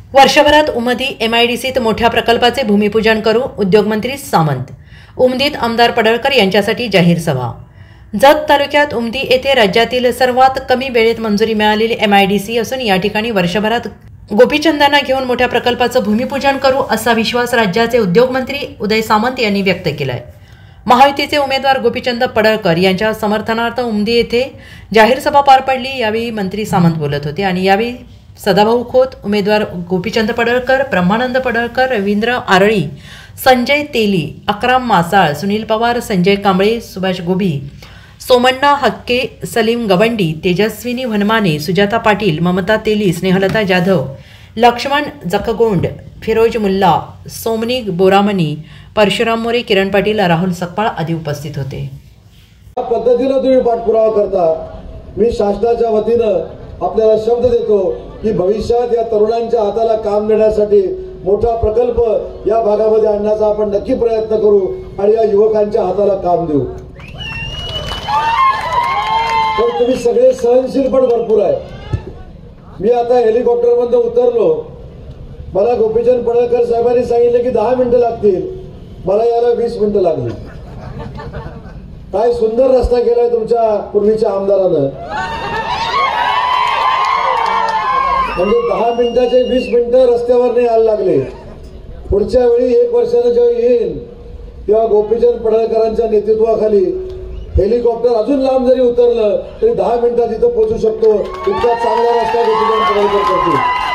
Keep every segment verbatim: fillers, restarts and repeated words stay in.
वर्षभरात उमदी एमआयडीसीत मोठ्या प्रकल्पाचे भूमिपूजन करू, उद्योगमंत्री सामंत. उमदीत आमदार पडळकर यांच्यासाठी जाहीर सभा. जत तालुक्यात उमदी येथे राज्यातील सर्वात कमी वेळेत मंजुरी मिळालेली एमआयडीसी असून या ठिकाणी वर्षभरात गोपीचंदांना घेऊन मोठ्या प्रकल्पाचं भूमिपूजन करू असा विश्वास राज्याचे उद्योगमंत्री उदय सामंत यांनी व्यक्त केला आहे. महायुतीचे उमेदवार गोपीचंद पडळकर यांच्या समर्थनार्थ उमदी येथे जाहीर सभा पार पडली. यावेळी मंत्री सामंत बोलत होते आणि यावेळी सदाभाऊ खोत, उमेदवार गोपीचंद पडळकर, ब्रह्मानंद पडळकर, रवींद्र आरळी, संजय तेली, अकराम मासाळ, सुनील पवार, संजय कांबळे, सुभाष गोभी, सोमण्णा हक्के, सलीम गवंडी, तेजस्विनी वनमाने, सुजाता पाटील, ममता तेली, स्नेहलता जाधव, लक्ष्मण जखगोंड, फिरोज मुल्ला, सोमनी बोरामणी, परशुराम मोरे, किरण पाटील, राहुल सकपाळ आदी उपस्थित होते. पद्धतीने तुम्ही पाठपुरावा करता. मी शासनाच्या वतीनं आपल्याला शब्द देतो की भविष्यात या तरुणांच्या हाताला काम देण्यासाठी मोठा प्रकल्प या भागामध्ये आणण्याचा आपण नक्की प्रयत्न करू आणि या युवकांच्या हाताला काम देऊ. पण तुम्ही सगळे सहनशील पण भरपूर आहे. मी आता हेलिकॉप्टर मधून उतरलो. मला गोपीचंद पडळकर साहेबांनी सांगितले की दहा मिनिटं लागतील. मला याला वीस मिनिटं लागली. काय सुंदर रस्ता केलाय तुमच्या पूर्वीच्या आमदारानं. म्हणजे दहा मिनिटाचे वीस मिनिटं रस्त्यावर नाही यायला लागले. पुढच्या वेळी एक वर्षानं जेव्हा येईल तेव्हा गोपीचंद पडळकरांच्या नेतृत्वाखाली हेलिकॉप्टर अजून लांब जरी उतरलं तरी दहा मिनिटात इथं पोहोचू शकतो. इतका चांगला रस्ता गोपीचंद पडळकर करतील.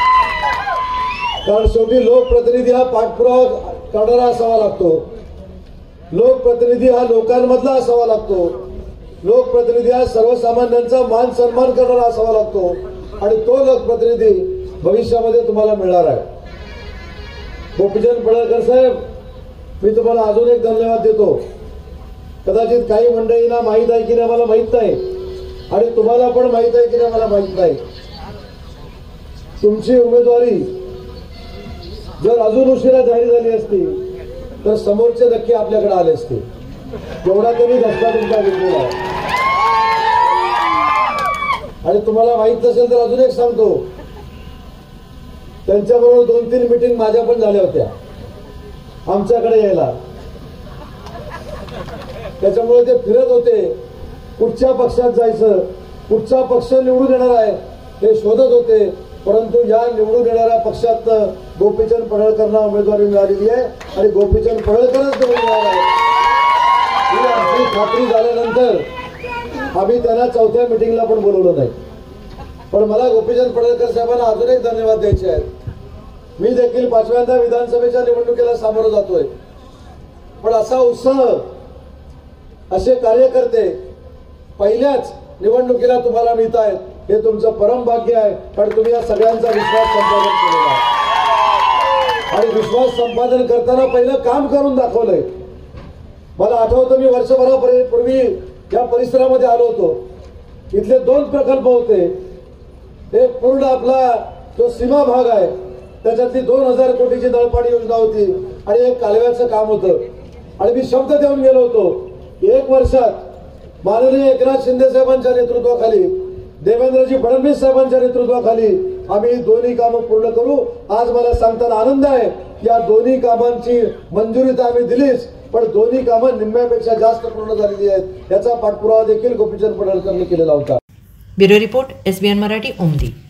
कारण शेवटी लोकप्रतिनिधी हा पाठपुरावा करणारा असावा लागतो. लोकप्रतिनिधी हा लोकांमधला असावा लागतो. लोकप्रतिनिधी हा सर्वसामान्यांचा मान सन्मान करणारा असावा लागतो आणि तो लोकप्रतिनिधी भविष्यामध्ये तुम्हाला मिळणार आहे. गोपीचंद पडळकर साहेब, मी तुम्हाला अजून एक धन्यवाद देतो. कदाचित काही मंडळींना माहीत आहे की नाही मला माहीत नाही आणि तुम्हाला पण माहीत आहे की नाही मला माहीत नाही. तुमची उमेदवारी जर अजून उशिरा जाहीर झाली असती तर समोरचे नक्की आपल्याकडे आले असते. एवढा तरी धक्का तुमचा घेतलेला आहे. आणि तुम्हाला माहित नसेल तर अजून एक सांगतो, त्यांच्याबरोबर दोन तीन मीटिंग माझ्या पण झाल्या होत्या आमच्याकडे यायला. त्याच्यामुळे ते फिरत होते, कुठच्या पक्षात जायचं, कुठचा पक्ष निवडून येणार आहे हे शोधत होते. परंतु या निवडून येणाऱ्या पक्षात गोपीचंद पडळकरांना उमेदवारी मिळालेली आहे आणि गोपीचंद पडळकरच निवडून येणार आहे. ही आमची खात्री झाल्यानंतर आम्ही त्यांना चौथ्या मिटिंगला पण बोलवलं नाही. पण मला गोपीचंद पडळकर साहेबांना अजून एक धन्यवाद द्यायचे आहेत. मी देखील पाचव्यांदा विधानसभेच्या निवडणुकीला सामोरं जातोय. पण असा उत्साह, असे कार्यकर्ते पहिल्याच निवडणुकीला तुम्हाला मिळत आहेत हे तुमचं परम भाग्य आहे. कारण तुम्ही या सगळ्यांचा विश्वास संपादन केलेला आहे आणि विश्वास संपादन करताना पहिलं काम करून दाखवलंय. मला आठवतं, मी वर्षभरापूर्वी या परिसरामध्ये आलो होतो. इथले दोन प्रकल्प होते. एक पूर्ण आपला जो सीमा भाग आहे त्याच्यातली दोन हजार कोटीची नळपाणी योजना होती आणि एक कालव्याचं काम होतं. आणि मी शब्द देऊन गेलो होतो एक वर्षात माननीय एकनाथ शिंदे साहेबांच्या नेतृत्वाखाली, देवेंद्रजी फडणवीस साहेबांच्या नेतृत्वाखाली आम्ही दोन्ही कामं पूर्ण करू. आज मला सांगताना आनंद आहे की या दोन्ही कामांची मंजुरी तर आम्ही दिलीच, पण दोन्ही कामं निम्म्यापेक्षा जास्त पूर्ण झालेली आहेत. याचा पाठपुरावा देखील गोपीचंद पडळकरांनी केलेला होता. Bureau report, SBN Marathi, Umadi.